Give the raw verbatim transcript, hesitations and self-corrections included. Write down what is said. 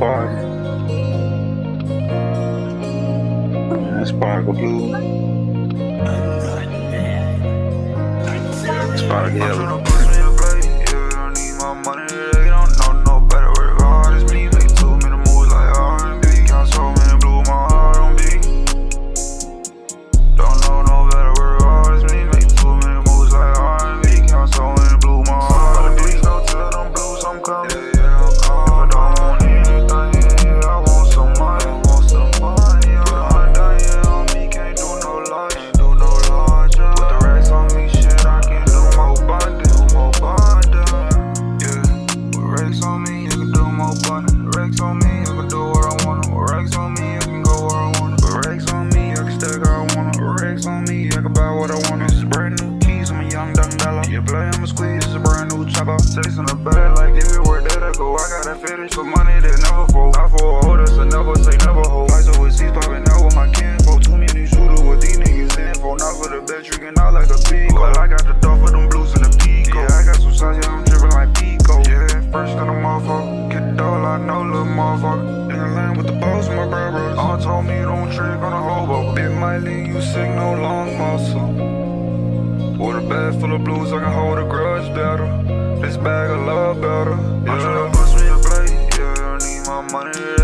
spark. Yeah, sparkle blue. Spark yellow. Chasing the bag like everywhere that I go. I got a fetish for money that never fold. I for a holder, so never say never hold. Flights overseas popping out with my kinfolk. Too many shooters with these niggas info. Not for the bet, tricking out like a pico. But I got the door for them blues and the pico. Yeah, I got some size, yeah, I'm dripping like Pico. Yeah, first got a motherfucker. Get the dough, I know, little motherfucker. In the lane with the boss and my bro brothers. All told me don't trick on a hobo. Bit might leave you sick, no long muscle. With a bag full of blues, I can hold a grudge better. This bag of love better, yeah. I'm tryna bust me a blade, yeah. I need my money.